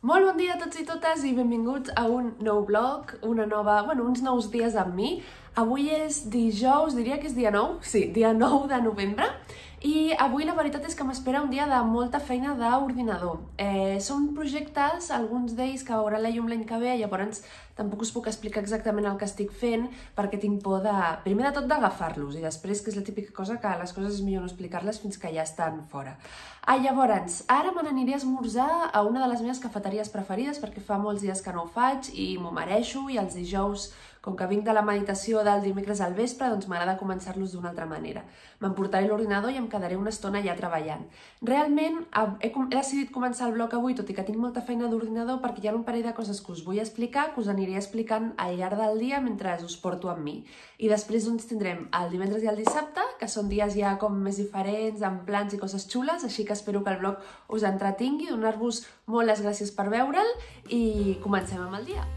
Molt bon dia a tots i totes i benvinguts a un nou vlog, uns nous dies amb mi. Avui és dijous, diria que és dia 9, sí, dia 9 de novembre. I avui la veritat és que m'espera un dia de molta feina d'ordinador. Són projectes, alguns d'ells que veuran la llum l'any que ve, llavors tampoc us puc explicar exactament el que estic fent perquè tinc por de, primer de tot, d'agafar-los i després, que és la típica cosa que les coses és millor no explicar-les fins que ja estan fora. Llavors, ara me n'aniré a esmorzar a una de les meves cafeteries preferides perquè fa molts dies que no ho faig i m'ho mereixo, i els dijous, com que vinc de la meditació del dimecres al vespre, doncs m'agrada començar-los d'una altra manera. M'emportaré l'ordinador i em quedaré una estona allà treballant. Realment he decidit començar el vlog avui, tot i que tinc molta feina d'ordinador, perquè hi ha un parell de coses que us vull explicar, que us aniré explicant al llarg del dia mentre us porto amb mi. I després doncs tindrem el divendres i el dissabte, que són dies ja com més diferents, amb plans i coses xules, així que espero que el vlog us entretingui, donar-vos molt les gràcies per veure'l i comencem amb el dia.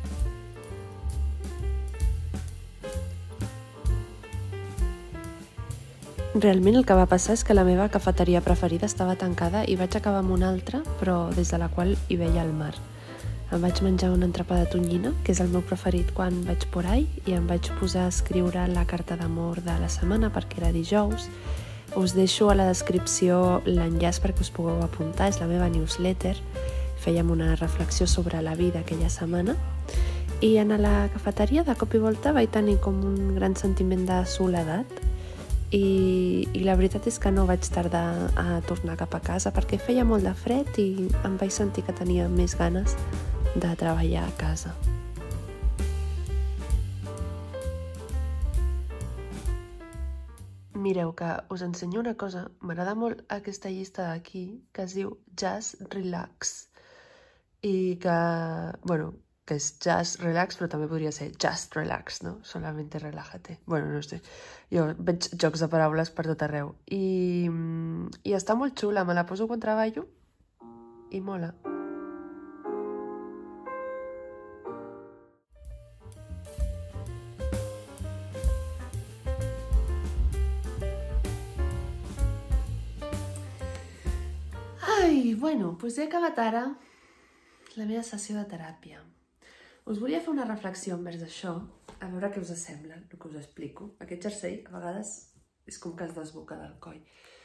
Realment el que va passar és que la meva cafeteria preferida estava tancada i vaig acabar amb una altra, però des de la qual hi veia el mar. Em vaig menjar un entrepà de tonyina, que és el meu preferit quan vaig por ahí, i em vaig posar a escriure la carta d'amor de la setmana perquè era dijous. Us deixo a la descripció l'enllaç perquè us pugueu apuntar, és la meva newsletter. Fèiem una reflexió sobre la vida aquella setmana. I a la cafeteria, de cop i volta, vaig tenir com un gran sentiment de soledat. I la veritat és que no vaig tardar a tornar cap a casa perquè feia molt de fred i em vaig sentir que tenia més ganes de treballar a casa. Mireu, que us ensenyo una cosa. M'agrada molt aquesta llista d'aquí que es diu Just Relax i que, que és Just Relax, però també podria ser Just Relax, no? Solamente relájate. No sé. Jo veig jocs de paraules per tot arreu. I està molt xula, me la poso quan treballo i mola. Doncs he acabat ara la meva sessió de teràpia. Us volia fer una reflexió envers això, a veure què us sembla, el que us explico. Aquest jersei, a vegades, és com que es desboca del coll.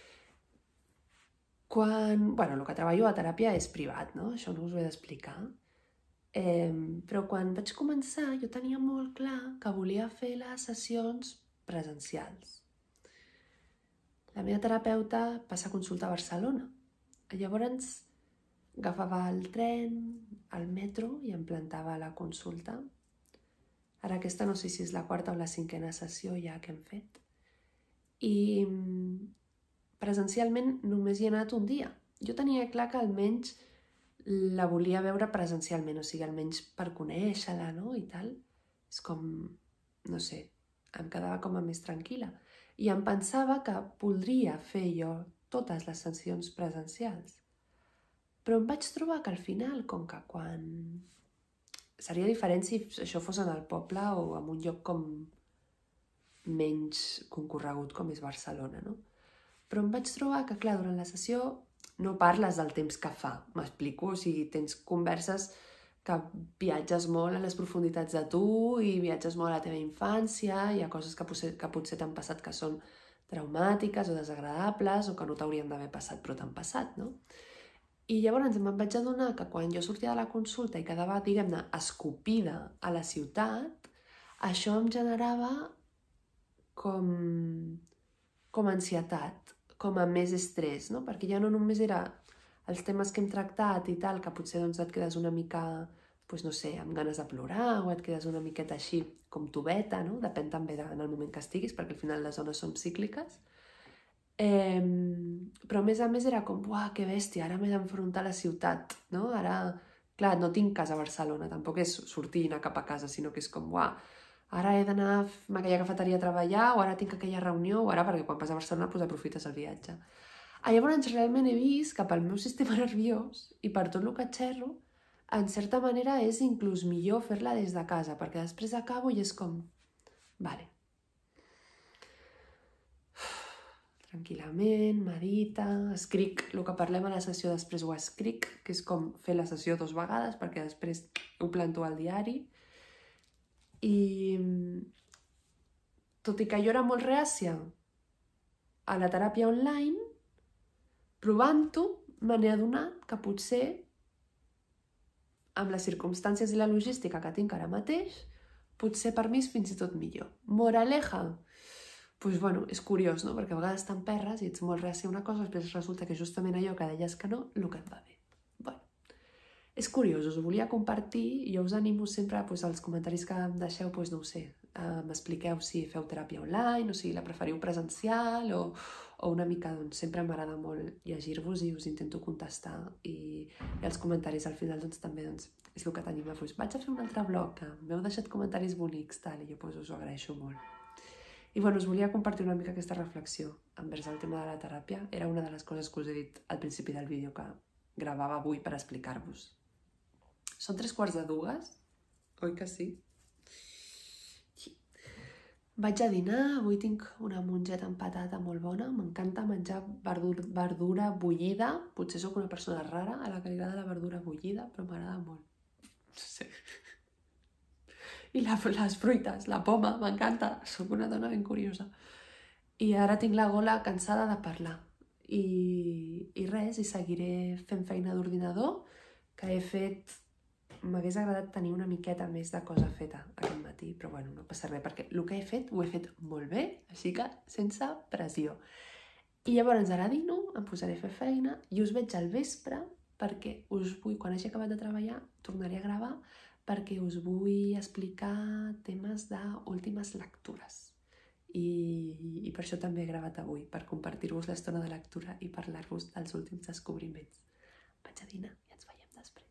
El que treballo a teràpia és privat, no? Això no us ho he d'explicar. Però quan vaig començar, jo tenia molt clar que volia fer les sessions presencials. La meva terapeuta passa consulta a Barcelona. Llavors, agafava el tren, el metro i em plantava a la consulta. Ara aquesta no sé si és la quarta o la cinquena sessió ja que hem fet. I presencialment només hi he anat un dia. Jo tenia clar que almenys la volia veure presencialment, o sigui, almenys per conèixer-la, no? I tal. És com, no sé, em quedava com a més tranquil·la. I em pensava que podria fer jo totes les sessions presencials. Però em vaig trobar que al final, com que quan... Seria diferent si això fos en el poble o en un lloc com menys concorregut com és Barcelona, no? Però em vaig trobar que, clar, durant la sessió no parles del temps que fa, m'explico? O sigui, tens converses que viatges molt a les profunditats de tu i viatges molt a la teva infància, hi ha coses que potser t'han passat que són traumàtiques o desagradables o que no t'haurien d'haver passat però t'han passat, no? I llavors em vaig adonar que quan jo sortia de la consulta i quedava, diguem-ne, escopida a la ciutat, això em generava com ansietat, com a més estrès, no? Perquè ja no només era els temes que hem tractat i tal, que potser doncs et quedes una mica, no sé, amb ganes de plorar o et quedes una miqueta així com tubeta, no? Depèn també en el moment que estiguis, perquè al final les zones són cícliques. Però a més era com, uah, que bèstia, ara m'he d'enfrontar a la ciutat, no? Ara, clar, no tinc casa a Barcelona, tampoc és sortir i anar cap a casa, sinó que és com, uah, ara he d'anar a aquella cafeteria a treballar, o ara tinc aquella reunió, o ara, perquè quan vas a Barcelona aprofites el viatge. Llavors realment he vist que pel meu sistema nerviós i per tot el que xerro, en certa manera és inclús millor fer-la des de casa, perquè després acabo i és com, vale, tranquil·lament, medita, escric el que parlem a la sessió, després ho escric, que és com fer la sessió 2 vegades, perquè després ho planto al diari. I tot i que jo era molt reàcia a la teràpia online, provant-ho, me n'he adonat que potser, amb les circumstàncies i la logística que tinc ara mateix, potser per mi és fins i tot millor. Moraleja? Doncs bueno, és curiós, no? Perquè a vegades t'emperres i ets molt reàcia a una cosa, després resulta que justament allò que deies que no, el que et va bé. Bueno, és curiós, us ho volia compartir i jo us animo sempre als comentaris que em deixeu, no ho sé, m'expliqueu si feu teràpia online o si la preferiu presencial o una mica, doncs sempre m'agrada molt llegir-vos i us intento contestar i els comentaris al final també és el que t'anima. Vaig a fer un altre blog que m'heu deixat comentaris bonics i jo us ho agraeixo molt. I us volia compartir una mica aquesta reflexió envers el tema de la teràpia. Era una de les coses que us he dit al principi del vídeo que gravava avui per explicar-vos. Són 3:15, oi que sí? Vaig a dinar, avui tinc una mongeta amb patata molt bona, m'encanta menjar verdura bullida, potser sóc una persona rara a la que li agrada la verdura bullida, però m'agrada molt. No sé. I les fruites, la poma, m'encanta, sóc una dona ben curiosa. I ara tinc la gola cansada de parlar. I res, i seguiré fent feina d'ordinador, que he fet... M'hagués agradat tenir una miqueta més de cosa feta aquest matí, però bueno, no passa res, perquè el que he fet ho he fet molt bé, així que sense pressió. I llavors ara dino, em posaré a fer feina i us veig al vespre perquè us vull, quan hagi acabat de treballar, tornaré a gravar perquè us vull explicar temes d'últimes lectures. I per això també he gravat avui, per compartir-vos l'estona de lectura i parlar-vos dels últims descobriments. Vaig a dinar i ens veiem després.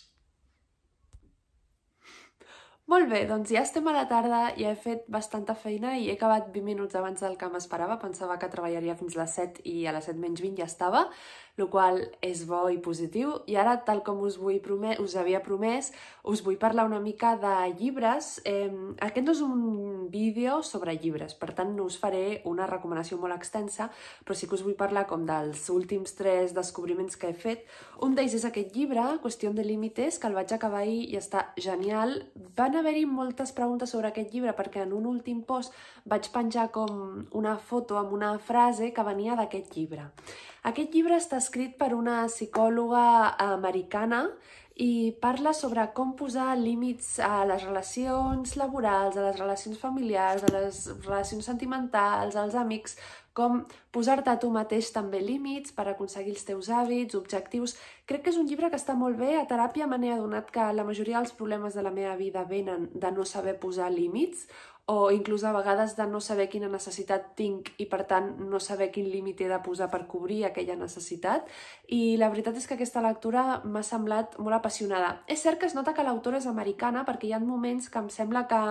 Molt bé, doncs ja estem a la tarda, ja he fet bastanta feina i he acabat 20 minuts abans del que m'esperava. Pensava que treballaria fins les 7 i a les 7 menys 20 ja estava, el qual és bo i positiu. I ara, tal com us havia promès, us vull parlar una mica de llibres. Aquest no és un vídeo sobre llibres, per tant no us faré una recomanació molt extensa, però sí que us vull parlar com dels últims 3 descobriments que he fet. Un d'ells és aquest llibre, Cuestión de límites, que el vaig acabar ahir i està genial. Van haver-hi moltes preguntes sobre aquest llibre perquè en un últim post vaig penjar com una foto amb una frase que venia d'aquest llibre. Aquest llibre està escrit per una psicòloga americana i parla sobre com posar límits a les relacions laborals, a les relacions familiars, a les relacions sentimentals, als amics, com posar-te a tu mateix també límits per aconseguir els teus hàbits, objectius. Crec que és un llibre que està molt bé. A teràpia me n'he adonat que la majoria dels problemes de la meva vida venen de no saber posar límits o inclús a vegades de no saber quina necessitat tinc i per tant no saber quin límit he de posar per cobrir aquella necessitat. I la veritat és que aquesta lectura m'ha semblat molt apassionada. És cert que es nota que l'autora és americana perquè hi ha moments que em sembla que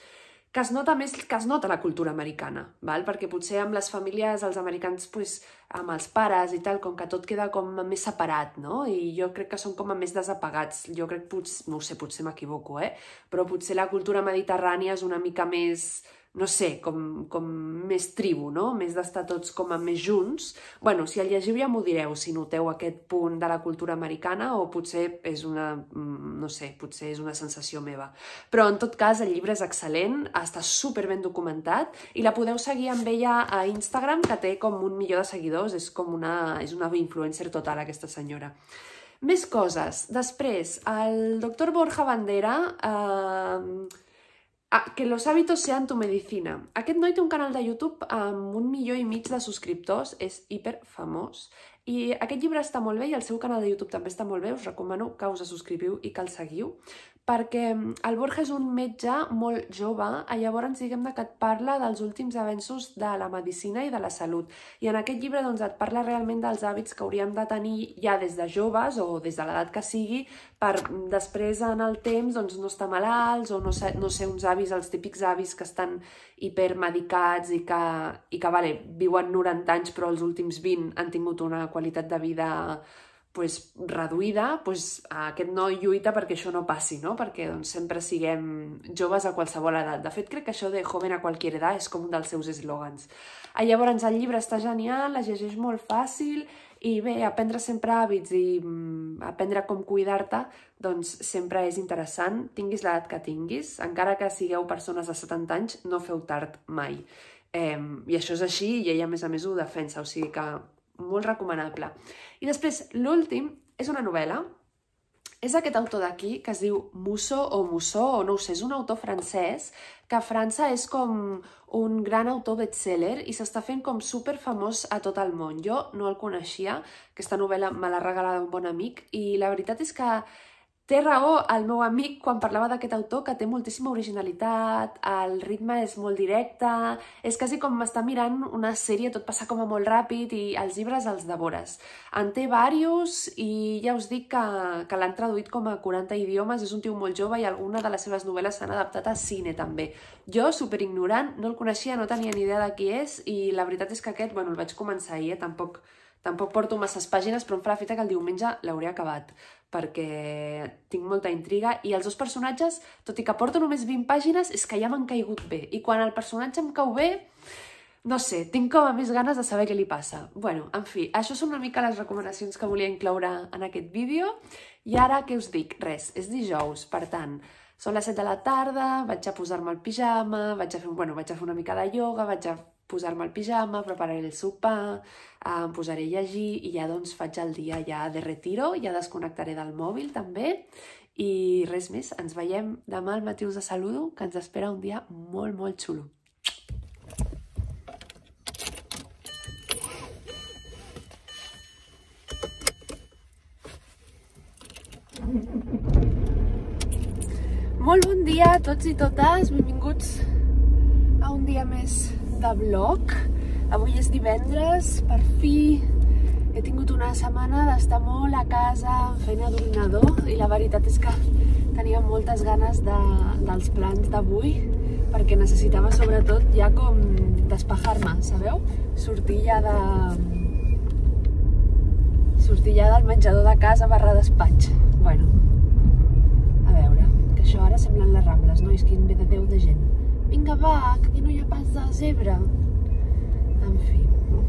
es nota més que es nota la cultura americana, perquè potser amb les famílies, els americans, amb els pares i tal, com que tot queda com més separat, no? I jo crec que són com més desapegats. Jo crec, no ho sé, potser m'equivoco, però potser la cultura mediterrània és una mica més, no sé, com més tribu, no? Més d'estar tots com més junts. Bueno, si el llegiu ja m'ho direu, si noteu aquest punt de la cultura americana o potser és una, no sé, potser és una sensació meva. Però en tot cas el llibre és excel·lent, està superben documentat i la podeu seguir amb ella a Instagram, que té com 1 milió de seguidors, és una influencer total aquesta senyora. Més coses. Després, el doctor Borja Bandera... que los hábitos sean tu medicina. Aquest noi té un canal de YouTube amb 1,5 milió de subscriptors, és hiperfamós, i aquest llibre està molt bé i el seu canal de YouTube també està molt bé, us recomano que us subscriviu i que el seguiu, perquè el Borja és un metge molt jove i llavors diguem-ne que et parla dels últims avenços de la medicina i de la salut. I en aquest llibre et parla realment dels hàbits que hauríem de tenir ja des de joves o des de l'edat que sigui per després en el temps no estar malalts o no ser uns avis, els típics avis que estan hipermedicats i que viuen 90 anys però els últims 20 han tingut una qualitat de vida reduïda, aquest noi lluita perquè això no passi, no? Perquè sempre siguem joves a qualsevol edat. De fet, crec que això de joven a qualsevol edat és com un dels seus eslògans. Llavors, el llibre està genial, es llegeix molt fàcil i bé, aprendre sempre hàbits i aprendre com cuidar-te, doncs sempre és interessant, tinguis l'edat que tinguis, encara que sigueu persones de 70 anys, no feu tard mai. I això és així i ella, a més, ho defensa, o sigui que molt recomanable. I després, l'últim és una novel·la. És aquest autor d'aquí, que es diu Musso o no ho sé, és un autor francès que a França és com un gran autor bestseller i s'està fent com superfamós a tot el món. Jo no el coneixia, aquesta novel·la me l'ha regalat un bon amic i la veritat és que té raó el meu amic quan parlava d'aquest autor, que té moltíssima originalitat, el ritme és molt directe, és quasi com estar mirant una sèrie, tot passa com a molt ràpid i els llibres els devores. En té diversos i ja us dic que l'han traduït com a 40 idiomes, és un tio molt jove i alguna de les seves novel·les s'han adaptat a cine també. Jo, superignorant, no el coneixia, no tenia ni idea de qui és i la veritat és que aquest, bueno, el vaig començar ahir, tampoc porto masses pàgines, però em fa la fita que el diumenge l'hauré acabat, perquè tinc molta intriga i els dos personatges, tot i que porto només 20 pàgines, és que ja m'han caigut bé. I quan el personatge em cau bé, no sé, tinc com a més ganes de saber què li passa. Bueno, en fi, això són una mica les recomanacions que volia incloure en aquest vídeo. I ara, què us dic? Res, és dijous, per tant, són les 7 de la tarda, vaig a posar-me el pijama, vaig a fer una mica de ioga, vaig a posar-me el pijama, prepararé el sopar, em posaré a llegir i ja doncs faig el dia ja de retiro, ja desconnectaré del mòbil també i res més, ens veiem demà al matí, us saludo, que ens espera un dia molt, molt xulo. Molt bon dia a tots i totes, benvinguts a un dia més de vlog. Avui és divendres, per fi he tingut una setmana d'estar molt a casa amb feina d'ordinador i la veritat és que tenia moltes ganes dels plans d'avui perquè necessitava sobretot ja com despejar-me, sabeu? Sortir ja del menjador de casa / despatx. Bueno, a veure, que això ara semblen les Rambles, no? És que en ve de Déu de gent. Vinga, va, que aquí no hi ha pas de zebra. En fi.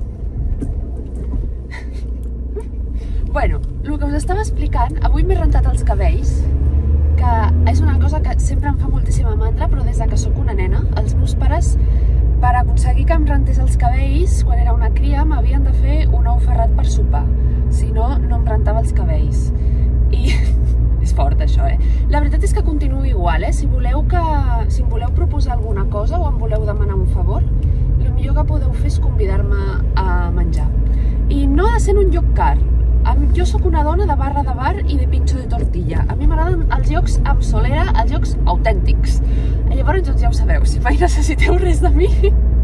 Bueno, el que us estava explicant, avui m'he rentat els cabells, que és una cosa que sempre em fa moltíssima mandra, però des que sóc una nena, els meus pares, per aconseguir que em rentés els cabells, quan era una cria, m'havien de fer un ou ferrat per sopar. Si no, no em rentava els cabells. I és fort, això, La veritat és que continuo igual, Si em voleu proposar alguna cosa o em voleu demanar un favor, el millor que podeu fer és convidar-me a menjar. I no ha de ser en un lloc car. Jo sóc una dona de barra de bar i de pinxo de tortilla. A mi m'agraden els llocs amb solera, els llocs autèntics. Llavors, doncs ja ho sabeu, si mai necessiteu res de mi,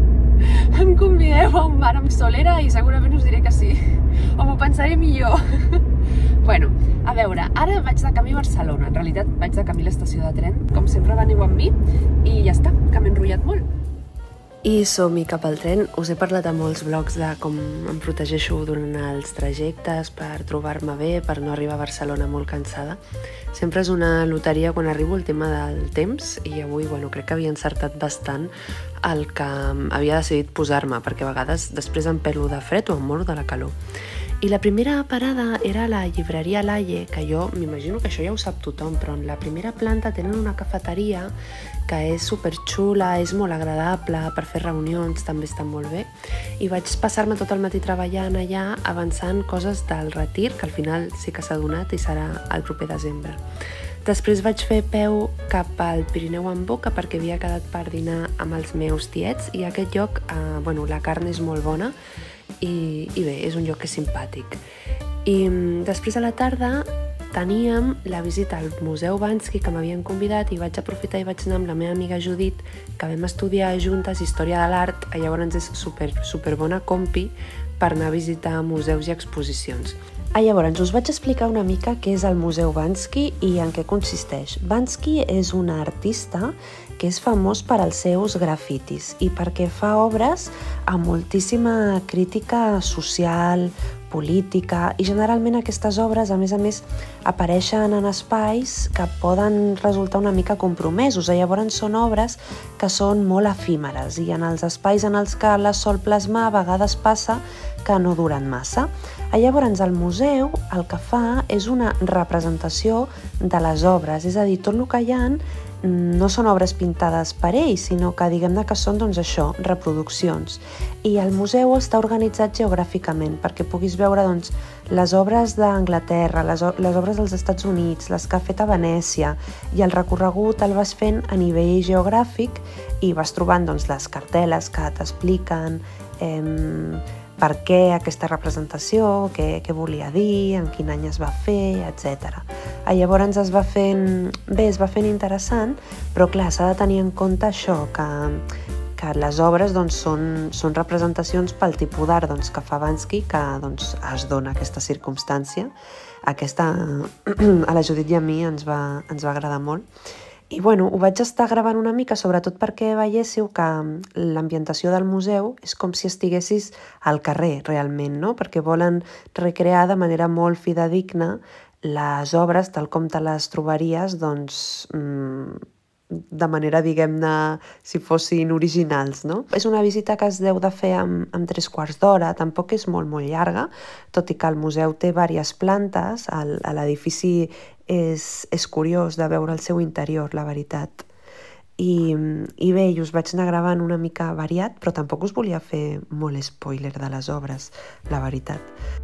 em convideu a un bar amb solera i segurament us diré que sí. O m'ho pensaré millor. Bueno, a veure, ara vaig de camí a Barcelona. En realitat vaig de camí a l'estació de tren. Com sempre veniu amb mi i ja està, que m'he enrotllat molt. I som-hi cap al tren. Us he parlat a molts blogs de com em protegeixo durant els trajectes per trobar-me bé, per no arribar a Barcelona molt cansada. Sempre és una loteria quan arribo el tema del temps i avui crec que havia encertat bastant el que havia decidit posar-me, perquè a vegades després em pelo de fred o em moro de la calor. I la primera parada era la llibreria Laie, que jo m'imagino que això ja ho sap tothom, però en la primera planta tenen una cafeteria que és superxula, és molt agradable, per fer reunions també està molt bé. I vaig passar-me tot el matí treballant allà, avançant coses del retir, que al final sí que s'ha donat i serà el proper desembre. Després vaig fer peu cap al Pirineu en Boca perquè havia quedat per dinar amb els meus tiets i aquest lloc, la carn és molt bona i bé, és un lloc que és simpàtic. I després a la tarda teníem la visita al Museu Bansky que m'havien convidat i vaig aprofitar i vaig anar amb la meva amiga Judit, que vam estudiar juntes Història de l'Art, llavors és super bona compi per anar a visitar museus i exposicions. Llavors us vaig explicar una mica què és el Museu Bansky i en què consisteix. Bansky és un artista que és famós per als seus grafitis i perquè fa obres amb moltíssima crítica social, política, i generalment aquestes obres, a més, apareixen en espais que poden resultar una mica compromesos, i llavors són obres que són molt efímeres, i en els espais en els que les sol plasmar a vegades passa que no duren massa. Llavors el museu el que fa és una representació de les obres, és a dir, tot el que hi ha no són obres pintades per ells, sinó que diguem-ne que són reproduccions. I el museu està organitzat geogràficament perquè puguis veure les obres d'Anglaterra, les obres dels Estats Units, les que ha fet a Venècia, i el recorregut el vas fent a nivell geogràfic i vas trobant les cartel·les que t'expliquen per què aquesta representació, què volia dir, en quin any es va fer, etc. Llavors es va fent interessant, però clar, s'ha de tenir en compte això, que les obres són representacions pel tipus d'art que fa Banksy, que es dona aquesta circumstància. Aquesta a la Judit i a mi ens va agradar molt. I bueno, ho vaig estar gravant una mica, sobretot perquè veiéssiu que l'ambientació del museu és com si estiguessis al carrer, realment, no? Perquè volen recrear de manera molt fidedigna les obres tal com te les trobaries, de manera, diguem-ne, si fossin originals, no? És una visita que es deu de fer amb 3/4 d'hora, tampoc és molt llarga, tot i que el museu té diverses plantes, l'edifici és curiós de veure el seu interior, la veritat. I bé, us vaig anar gravant una mica variat, però tampoc us volia fer molt spoiler de les obres, la veritat.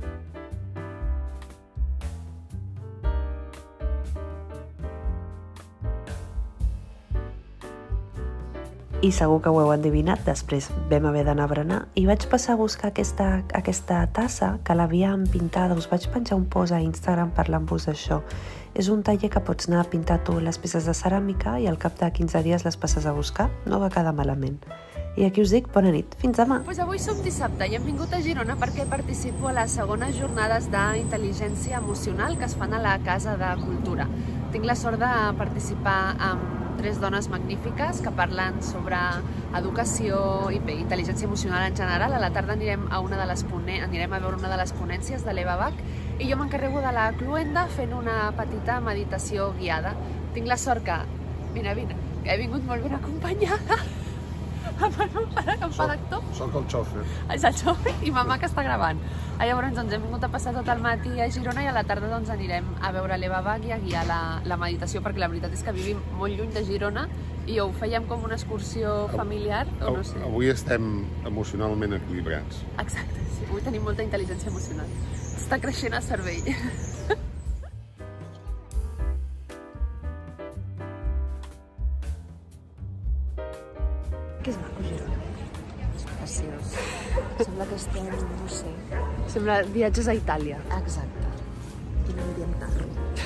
I segur que ho heu endevinat, després vam haver d'anar a berenar i vaig passar a buscar aquesta tassa que l'havíem pintada. Us vaig penjar un post a Instagram parlant-vos d'això. És un taller que pots anar a pintar tu les peces de ceràmica i al cap de 15 dies les passes a buscar. No va quedar malament. I aquí us dic bona nit. Fins demà! Avui som dissabte i hem vingut a Girona perquè participo a les segones jornades d'intel·ligència emocional que es fan a la Casa de Cultura. Tinc la sort de participar amb 3 dones magnífiques que parlen sobre educació i intel·ligència emocional en general. A la tarda anirem a veure una de les ponències de l'Eva Bach i jo m'encarrego de la cloenda fent una petita meditació guiada. Tinc la sort que, mira, he vingut molt ben acompanyada amb el meu pare que em fa d'actor. Soc el xòfer. És el xòfer i mamà que està gravant. Llavors hem vingut a passar tot el matí a Girona i a la tarda anirem a veure l'Eva Bach i a guiar la meditació, perquè la veritat és que vivim molt lluny de Girona i ho fèiem com una excursió familiar, o no sé. Avui estem emocionalment equilibrats. Exacte, sí. Avui tenim molta intel·ligència emocional. Està creixent el cervell. Que és maco, Girona. És preciós. Sembla que estem, no sé... Sembla viatges a Itàlia. Exacte. Quina ambiental.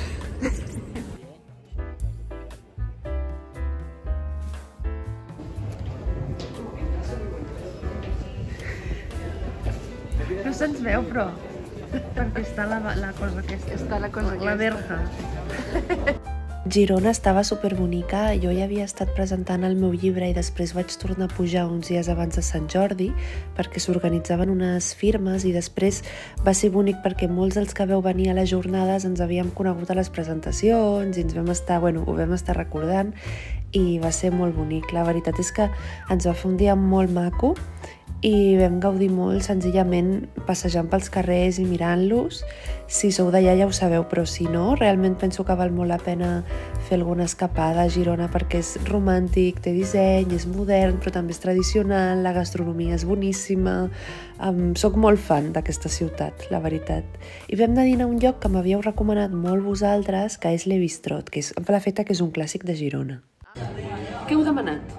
No se'ns veu, però... Perquè està la cosa aquesta. Està la cosa aquesta. La verja. Girona estava superbonica, jo ja havia estat presentant el meu llibre i després vaig tornar a pujar uns dies abans de Sant Jordi perquè s'organitzaven unes firmes i després va ser bonic perquè molts dels que veu venir a les jornades ens havíem conegut a les presentacions i ho vam estar recordant i va ser molt bonic. La veritat és que ens va fer un dia molt maco i vam gaudir molt senzillament passejant pels carrers i mirant-los. Si sou d'allà ja ho sabeu, però si no, realment penso que val molt la pena fer alguna escapada a Girona perquè és romàntic, té disseny, és modern, però també és tradicional, la gastronomia és boníssima. Soc molt fan d'aquesta ciutat, la veritat. I vam anar a dinar a un lloc que m'havíeu recomanat molt vosaltres, que és Le Bistrot, que és en la feta que és un clàssic de Girona. Què heu demanat?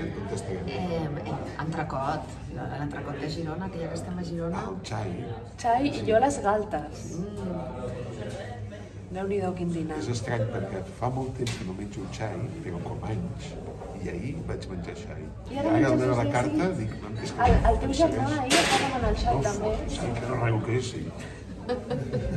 Entrecot. L'entrecot de Girona, que ja que estem a Girona... El xai. Xai i jo les galtes. Déu-n'hi-do, quin dinar. És estrany perquè fa molt temps que no menjo un xai, però com anys, i ahir vaig menjar xai. I ara al veure la carta dic... El teu germà ahir va demanar el xai també. Sí, que no rego que és, sí.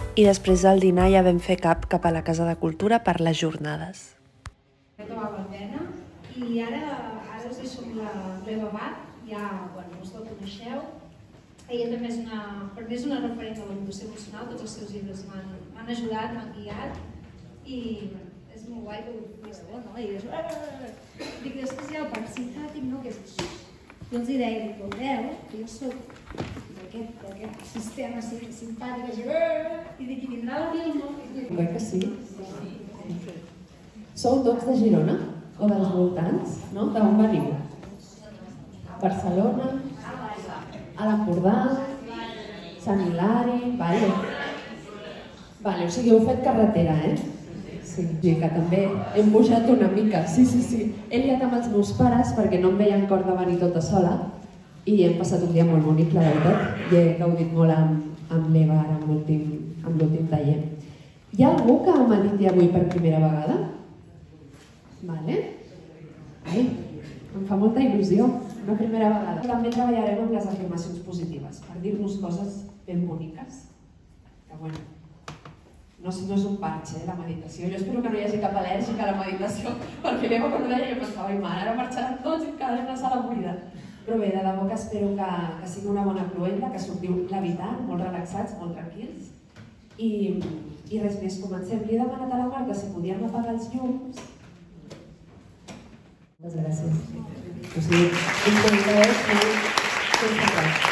I després del dinar ja vam fer cap a la Casa de Cultura per les jornades. Que val la pena. I ara us deixo amb l'Eva Bat, ja us la coneixeu. Ella també per mi és una referent de l'educació emocional, tots els seus llibres m'han ajudat, m'han guiat i és molt guai que ho veieu, no? I després hi ha el parc simpàtic, no? Que és... Jo els deia, veureu, que jo soc d'aquest sistema simpàtic, i dic, i vindrà la Vilma. Crec que sí. Sou tots de Girona? O dels voltants? No? D'on veniu? Barcelona? A l'Empordà? Sant Hilari? Vale. Vale, o sigui, heu fet carretera, Sí, que també hem pujat una mica, sí. He liat amb els meus pares perquè no em veien cor de venir tota sola i hem passat un dia molt bonic, la veritat, i he gaudit molt amb l'Eva ara, amb l'últim taller. Hi ha algú que m'ha dit avui per primera vegada? Vale. Ai, em fa molta il·lusió, una primera vegada. També treballarem amb les afirmacions positives, per dir-nos coses ben boniques. Que bueno, no és un parche, la meditació. Jo espero que no hi hagi cap al·lèrgic a la meditació, perquè l'Eva quan ho deia jo pensava, mare, ara marxaran tots i quedarem la sala buida. Però bé, de debò que espero que sigui una bona cluenda, que sortiu levitant, molt relaxats, molt tranquils. I res més, comencem. Li he demanat a la Marta si podíem apagar els llums. Moltes gràcies. O sigui, intentareu sense res.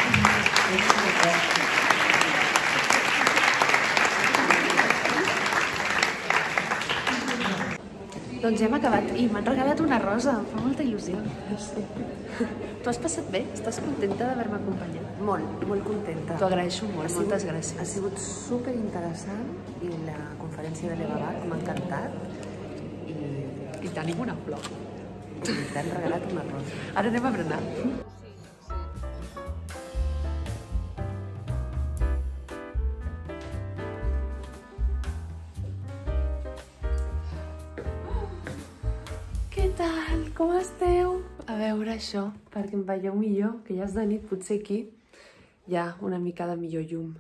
Doncs ja hem acabat i m'han regalat una rosa, em fa molta il·lusió. Sí. Tu has passat bé? Estàs contenta d'haver-me acompanyat? Molt, molt contenta. T'ho agraeixo molt, moltes gràcies. Ha sigut superinteressant i la conferència de l'Eva Bat m'ha encantat I tenim una flor. i t'han regalat una rosa. Ara anem a berenar. Què tal? Com esteu? A veure això, perquè em veieu millor, que ja és de nit, potser aquí hi ha una mica de millor llum.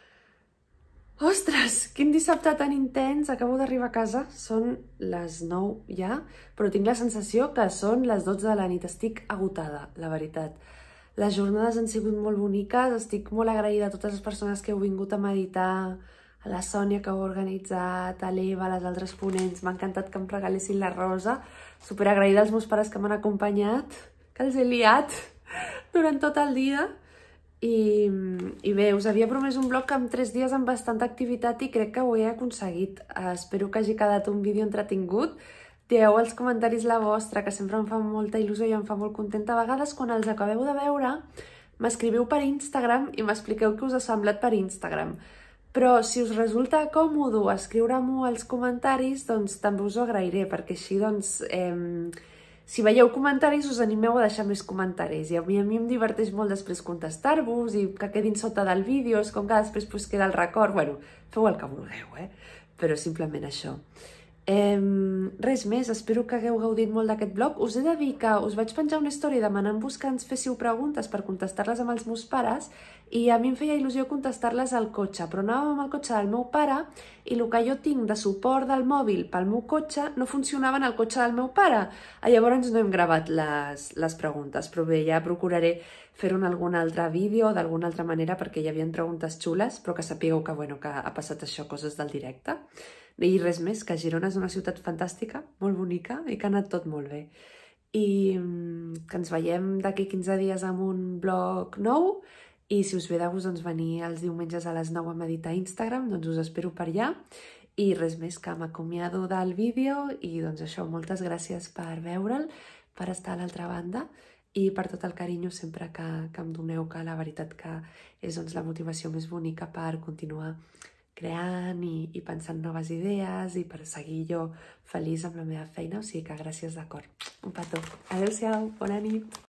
Ostres, quin dissabte tan intens! Acabo d'arribar a casa, són les 9 ja, però tinc la sensació que són les 12 de la nit. Estic agotada, la veritat. Les jornades han sigut molt boniques, estic molt agraïda a totes les persones que heu vingut a meditar, a la Sònia que ho ha organitzat, a l'Eva, a les altres ponents. M'ha encantat que em regalessin la rosa. Superagraïda als meus pares que m'han acompanyat, que els he liat durant tot el dia. I bé, us havia promès un vlog amb 3 dies amb bastanta activitat i crec que ho he aconseguit. Espero que hagi quedat un vídeo entretingut. Dieu als comentaris la vostra, que sempre em fa molta il·lusió i em fa molt contenta. A vegades, quan els acabeu de veure, m'escriviu per Instagram i m'expliqueu què us ha semblat per Instagram. Però si us resulta còmode escriure-m'ho als comentaris, doncs també us ho agrairé, perquè així, doncs, si veieu comentaris us animeu a deixar més comentaris. I a mi em diverteix molt després contestar-vos i que quedin sota del vídeo, és com que després queda el record. Bueno, feu el que vulgueu, però simplement això. Res més, espero que hagueu gaudit molt d'aquest vlog. Us he de dir que us vaig penjar una història demanant-vos que ens féssiu preguntes per contestar-les amb els meus pares i a mi em feia il·lusió contestar-les al cotxe, però anàvem amb el cotxe del meu pare i el que jo tinc de suport del mòbil pel meu cotxe no funcionava en el cotxe del meu pare. Llavors no hem gravat les preguntes, però bé, ja procuraré fer-ho en algun altre vídeo o d'alguna altra manera perquè hi havia preguntes xules, però que sapigueu que ha passat això, coses del directe. I res més, que Girona és una ciutat fantàstica, molt bonica i que ha anat tot molt bé. I que ens veiem d'aquí 15 dies amb un vlog nou i si us ve de gust doncs, venir els diumenges a les 9 a meditar a Instagram, doncs us espero per allà. I res més, que m'acomiado del vídeo i doncs això, moltes gràcies per veure'l, per estar a l'altra banda i per tot el carinyo sempre que em doneu, que la veritat que és doncs, la motivació més bonica per continuar creant i pensant noves idees i per seguir jo feliç amb la meva feina, o sigui que gràcies de cor. Un petó. Adéu-siau, bona nit.